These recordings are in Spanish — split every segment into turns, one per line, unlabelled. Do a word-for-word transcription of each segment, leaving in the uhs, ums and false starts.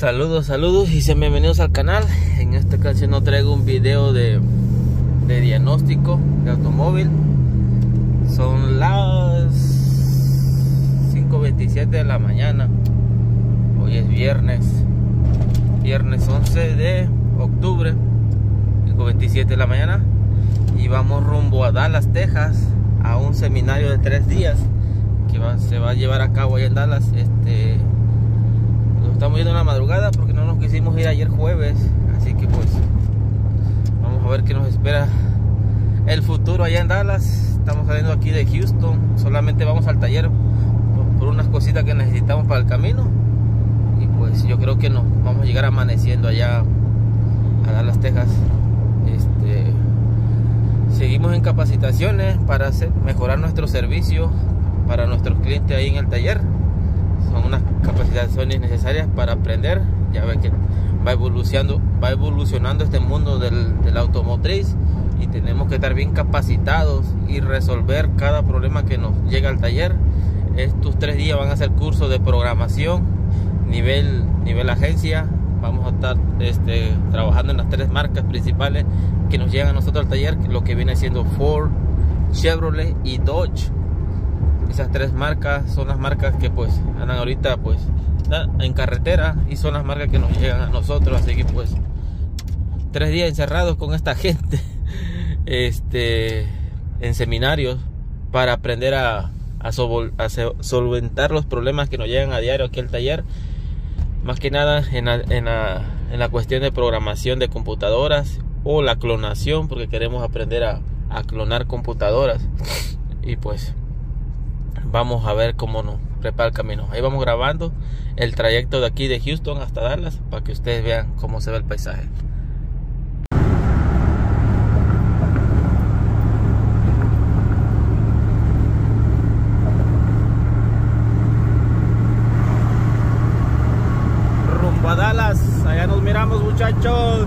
Saludos, saludos y sean bienvenidos al canal. En esta ocasión no traigo un video de, de diagnóstico de automóvil. Son las cinco veintisiete de la mañana. Hoy es viernes, viernes once de octubre, cinco veintisiete de la mañana. Y vamos rumbo a Dallas, Texas, a un seminario de tres días que va, se va a llevar a cabo allá en Dallas. Este, lo estamos yendo en la madrugada porque no nos quisimos ir ayer jueves, así que pues vamos a ver qué nos espera el futuro allá en Dallas. Estamos saliendo aquí de Houston, solamente vamos al taller por, por unas cositas que necesitamos para el camino, y pues yo creo que nos vamos a llegar amaneciendo allá a Dallas, Texas. Este, seguimos en capacitaciones para hacer, mejorar nuestro servicio para nuestros clientes ahí en el taller. Son unas capacitaciones necesarias para aprender. Ya ve que va evolucionando, va evolucionando este mundo del, del automotriz, y tenemos que estar bien capacitados y resolver cada problema que nos llega al taller. Estos tres días van a ser cursos de programación nivel, nivel agencia. Vamos a estar este, trabajando en las tres marcas principales que nos llegan a nosotros al taller, lo que viene siendo Ford, Chevrolet y Dodge. Esas tres marcas son las marcas que pues andan ahorita pues en carretera, y son las marcas que nos llegan a nosotros. Así que pues tres días encerrados con esta gente este, en seminarios para aprender a, a, sol, a solventar los problemas que nos llegan a diario aquí al taller. Más que nada en la, en, la, en la cuestión de programación de computadoras o la clonación, porque queremos aprender a, a clonar computadoras. Y pues vamos a ver cómo nos prepara el camino. Ahí vamos grabando el trayecto de aquí de Houston hasta Dallas para que ustedes vean cómo se ve el paisaje. Rumbo a Dallas, allá nos miramos, muchachos.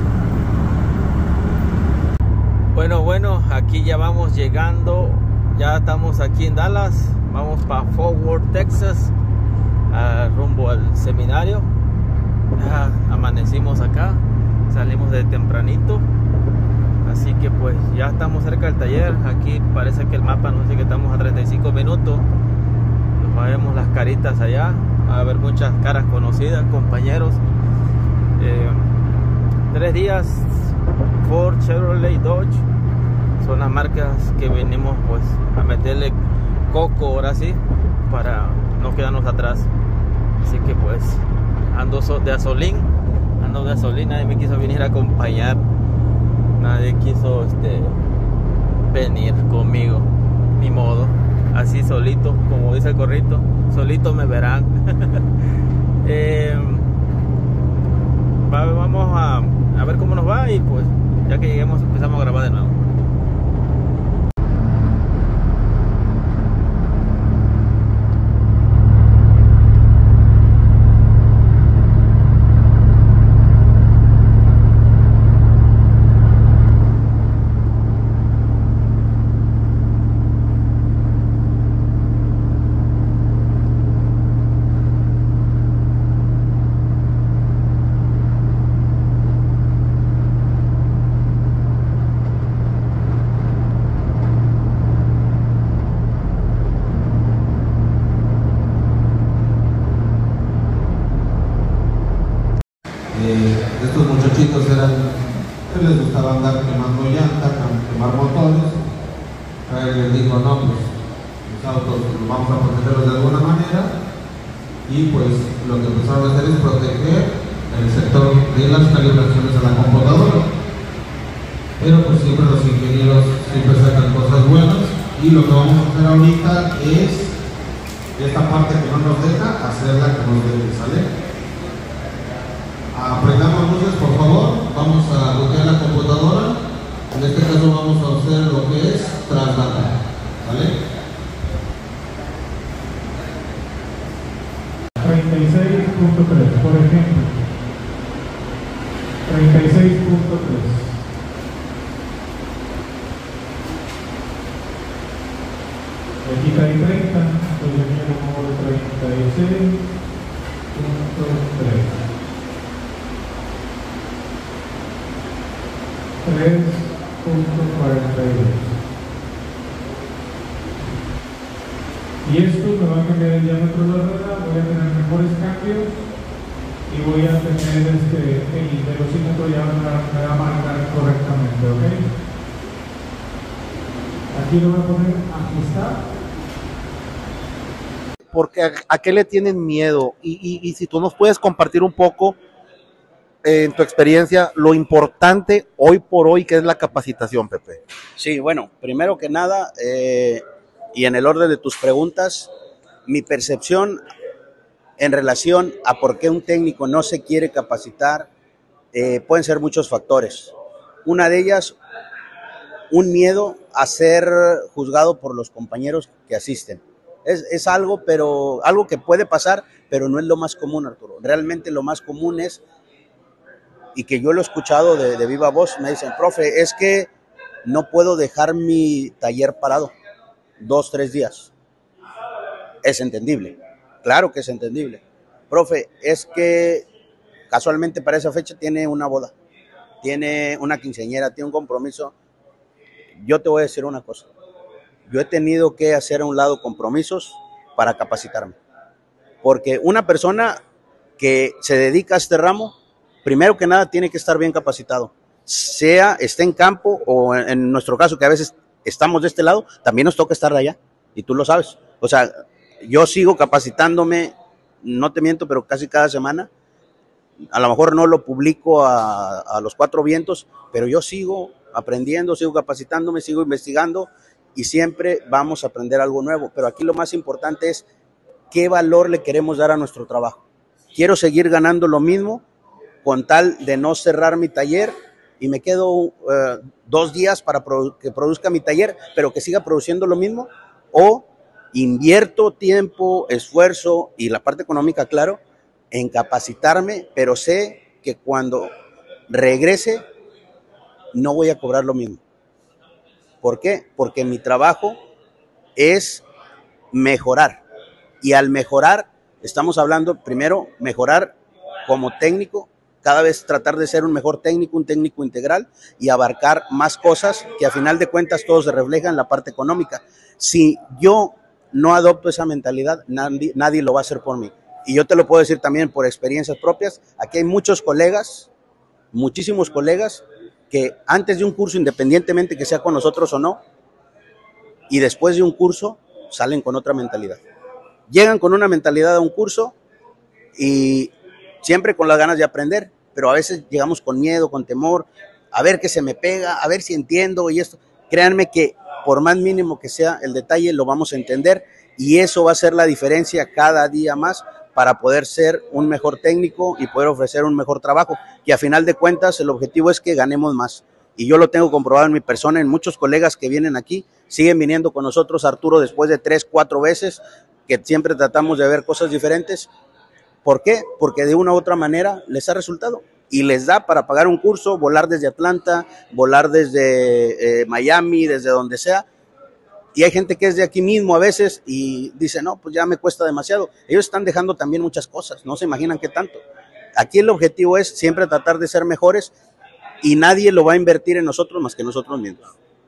Bueno, bueno, aquí ya vamos llegando. Ya estamos aquí en Dallas. Vamos para Fort Worth, Texas, uh, rumbo al seminario. Ya amanecimos acá, salimos de tempranito, así que pues ya estamos cerca del taller. Aquí parece que el mapa nos dice que estamos a treinta y cinco minutos. Nos vemos las caritas allá, va a haber muchas caras conocidas, compañeros. Eh, tres días, Ford, Chevrolet y Dodge son las marcas que venimos pues a meterle coco ahora sí, para no quedarnos atrás. Así que pues ando de gasolín, ando de gasolina. Nadie me quiso venir a acompañar, nadie quiso este, venir conmigo, ni modo, así solito, como dice el corrito, solito me verán. eh, va, vamos a, a ver cómo nos va, y pues ya que lleguemos empezamos a grabar de nuevo.
Eh, estos muchachitos eran que les gustaba andar quemando llanta, quemar motores. A él les dijo, no, pues los autos los vamos a protegerlos de alguna manera, y pues lo que empezaron a hacer es proteger el sector de las calibraciones de la computadora. Pero pues siempre los ingenieros siempre sacan cosas buenas, y lo que vamos a hacer ahorita es esta parte que no nos deja hacerla que nos deje, ¿sale? Aprendamos luces, por favor. Vamos a bloquear la computadora. En este caso vamos a hacer lo que es trasladar, ¿vale?
treinta y seis punto tres, por ejemplo. treinta y seis punto tres. Aquí cae treinta, entonces viene como treinta y seis punto tres. tres punto cuarenta y dos. Y esto me va a cambiar el diámetro de la rueda, voy a tener mejores cambios y voy a tener este, el velocímetro ya me va, me va a marcar correctamente, ¿ok? Aquí lo voy a poner ajustar.
Porque a, a qué le tienen miedo y, y, y si tú nos puedes compartir un poco eh, en tu experiencia lo importante hoy por hoy que es la capacitación, Pepe.
Sí, bueno, primero que nada eh, y en el orden de tus preguntas, mi percepción en relación a por qué un técnico no se quiere capacitar eh, pueden ser muchos factores. Una de ellas, un miedo a ser juzgado por los compañeros que asisten. Es, es algo, pero algo que puede pasar, pero no es lo más común, Arturo. Realmente lo más común es, y que yo lo he escuchado de, de viva voz, me dicen, profe, es que no puedo dejar mi taller parado dos, tres días. Es entendible, claro que es entendible. Profe, es que casualmente para esa fecha tiene una boda, tiene una quinceañera, tiene un compromiso. Yo te voy a decir una cosa. Yo he tenido que hacer a un lado compromisos para capacitarme. Porque una persona que se dedica a este ramo, primero que nada tiene que estar bien capacitado. Sea esté en campo o en, en nuestro caso que a veces estamos de este lado, también nos toca estar de allá. Y tú lo sabes. O sea, yo sigo capacitándome, no te miento, pero casi cada semana. A lo mejor no lo publico a, a los cuatro vientos, pero yo sigo aprendiendo, sigo capacitándome, sigo investigando y siempre vamos a aprender algo nuevo. Pero aquí lo más importante es qué valor le queremos dar a nuestro trabajo. Quiero seguir ganando lo mismo con tal de no cerrar mi taller y me quedo uh, dos días para produ- que produzca mi taller, pero que siga produciendo lo mismo, o invierto tiempo, esfuerzo y la parte económica, claro, en capacitarme, pero sé que cuando regrese no voy a cobrar lo mismo. ¿Por qué? Porque mi trabajo es mejorar. Y al mejorar, estamos hablando primero, mejorar como técnico, cada vez tratar de ser un mejor técnico, un técnico integral y abarcar más cosas que a final de cuentas todo se refleja en la parte económica. Si yo no adopto esa mentalidad, nadie, nadie lo va a hacer por mí. Y yo te lo puedo decir también por experiencias propias. Aquí hay muchos colegas, muchísimos colegas, que antes de un curso, independientemente que sea con nosotros o no, y después de un curso, salen con otra mentalidad. Llegan con una mentalidad a un curso y siempre con las ganas de aprender, pero a veces llegamos con miedo, con temor, a ver qué se me pega, a ver si entiendo y esto. Créanme que por más mínimo que sea el detalle, lo vamos a entender y eso va a ser la diferencia cada día más para poder ser un mejor técnico y poder ofrecer un mejor trabajo, que a final de cuentas el objetivo es que ganemos más. Y yo lo tengo comprobado en mi persona, en muchos colegas que vienen aquí, siguen viniendo con nosotros, Arturo, después de tres, cuatro veces, que siempre tratamos de ver cosas diferentes. ¿Por qué? Porque de una u otra manera les ha resultado y les da para pagar un curso, volar desde Atlanta, volar desde eh, Miami, desde donde sea. Y hay gente que es de aquí mismo a veces y dice, no, pues ya me cuesta demasiado. Ellos están dejando también muchas cosas, no se imaginan qué tanto. Aquí el objetivo es siempre tratar de ser mejores y nadie lo va a invertir en nosotros más que nosotros mismos.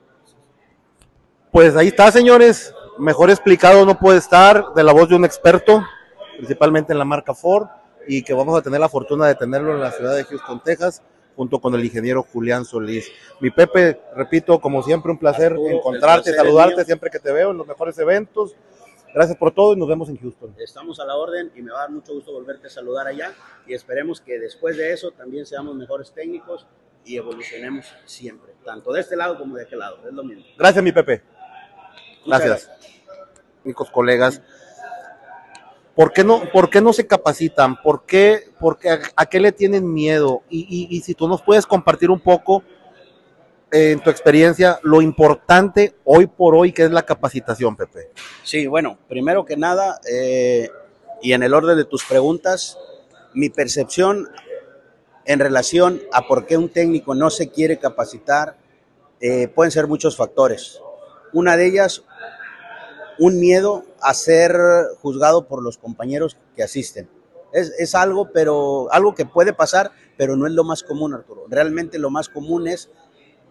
Pues ahí está, señores. Mejor explicado no puede estar, de la voz de un experto, principalmente en la marca Ford, y que vamos a tener la fortuna de tenerlo en la ciudad de Houston, Texas, junto con el ingeniero Julián Solís. Mi Pepe, repito, como siempre, un placer Arturo, encontrarte, placer saludarte siempre que te veo en los mejores eventos. Gracias por todo y nos vemos en Houston.
Estamos a la orden y me va a dar mucho gusto volverte a saludar allá y esperemos que después de eso también seamos mejores técnicos y evolucionemos siempre, tanto de este lado como de aquel lado, es lo mismo.
Gracias, mi Pepe.
Gracias.
Gracias. Amigos, colegas. ¿Por qué no, por qué no se capacitan? ¿Por qué, por qué, a, a qué le tienen miedo? Y, y, y si tú nos puedes compartir un poco eh, en tu experiencia lo importante hoy por hoy que es la capacitación, Pepe.
Sí, bueno, primero que nada, eh, y en el orden de tus preguntas, mi percepción en relación a por qué un técnico no se quiere capacitar eh, pueden ser muchos factores. Una de ellas, un miedo a ser juzgado por los compañeros que asisten. Es, es algo, pero algo que puede pasar, pero no es lo más común, Arturo. Realmente lo más común es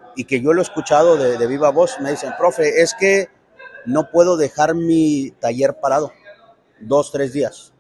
y que yo lo he escuchado de, de viva voz, me dicen, profe, es que no puedo dejar mi taller parado dos, tres días.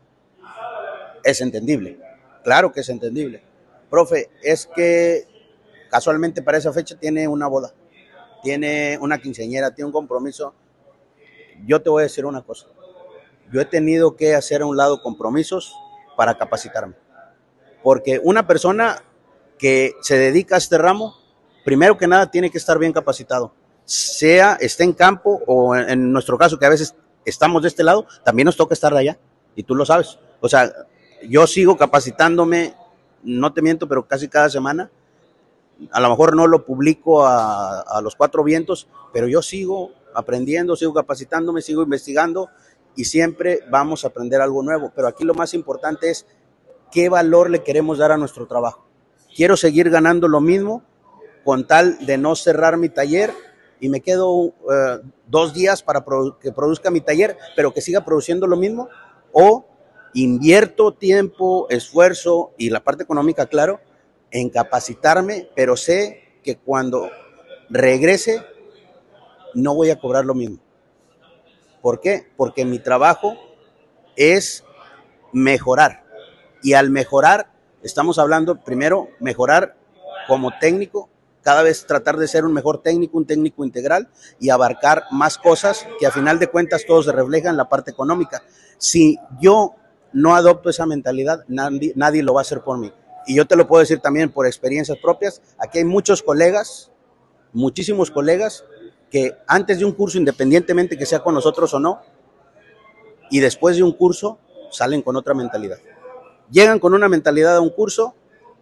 Es entendible, claro que es entendible. Profe, es que casualmente para esa fecha tiene una boda, tiene una quinceañera, tiene un compromiso. Yo te voy a decir una cosa, yo he tenido que hacer a un lado compromisos para capacitarme, porque una persona que se dedica a este ramo, primero que nada tiene que estar bien capacitado, sea esté en campo o en, en nuestro caso que a veces estamos de este lado, también nos toca estar de allá, y tú lo sabes. O sea, yo sigo capacitándome, no te miento, pero casi cada semana. A lo mejor no lo publico a, a los cuatro vientos, pero yo sigo aprendiendo, sigo capacitándome, sigo investigando y siempre vamos a aprender algo nuevo. Pero aquí lo más importante es qué valor le queremos dar a nuestro trabajo. Quiero seguir ganando lo mismo con tal de no cerrar mi taller y me quedo uh, dos días para produ- que produzca mi taller, pero que siga produciendo lo mismo, o invierto tiempo, esfuerzo y la parte económica, claro, en capacitarme, pero sé que cuando regrese no voy a cobrar lo mismo. ¿Por qué? Porque mi trabajo es mejorar, y al mejorar estamos hablando primero mejorar como técnico, cada vez tratar de ser un mejor técnico, un técnico integral y abarcar más cosas que a final de cuentas todo se refleja en la parte económica. Si yo no adopto esa mentalidad, nadie, nadie lo va a hacer por mí. Y yo te lo puedo decir también por experiencias propias. Aquí hay muchos colegas, muchísimos colegas, que antes de un curso, independientemente que sea con nosotros o no, y después de un curso, salen con otra mentalidad. Llegan con una mentalidad a un curso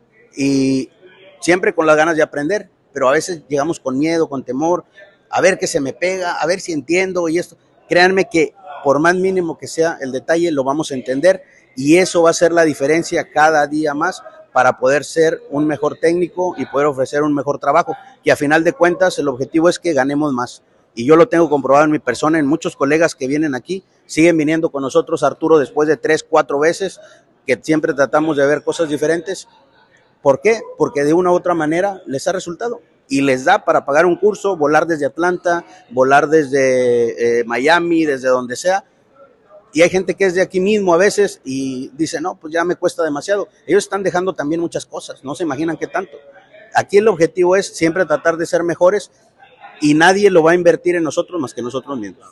y siempre con las ganas de aprender, pero a veces llegamos con miedo, con temor, a ver qué se me pega, a ver si entiendo y esto. Créanme que por más mínimo que sea el detalle, lo vamos a entender y eso va a ser la diferencia cada día más para poder ser un mejor técnico y poder ofrecer un mejor trabajo, que a final de cuentas el objetivo es que ganemos más. Y yo lo tengo comprobado en mi persona, en muchos colegas que vienen aquí, siguen viniendo con nosotros, Arturo, después de tres, cuatro veces, que siempre tratamos de ver cosas diferentes. ¿Por qué? Porque de una u otra manera les ha resultado y les da para pagar un curso, volar desde Atlanta, volar desde eh, Miami, desde donde sea. Y hay gente que es de aquí mismo a veces y dice, no, pues ya me cuesta demasiado. Ellos están dejando también muchas cosas, no se imaginan qué tanto. Aquí el objetivo es siempre tratar de ser mejores y nadie lo va a invertir en nosotros más que nosotros mismos.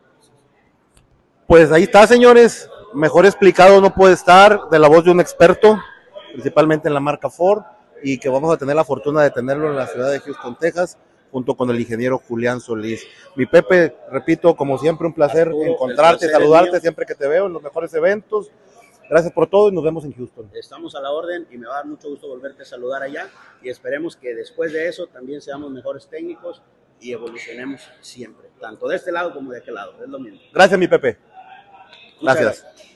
Pues ahí está, señores. Mejor explicado no puede estar, de la voz de un experto, principalmente en la marca Ford, y que vamos a tener la fortuna de tenerlo en la ciudad de Houston, Texas, junto con el ingeniero Julián Solís. Mi Pepe, repito, como siempre, un placer Arturo, encontrarte, placer saludarte siempre que te veo en los mejores eventos. Gracias por todo y nos vemos en Houston.
Estamos a la orden y me va a dar mucho gusto volverte a saludar allá y esperemos que después de eso también seamos mejores técnicos y evolucionemos siempre, tanto de este lado como de aquel lado, es lo mismo.
Gracias, mi Pepe.
Muchas
Gracias.
gracias.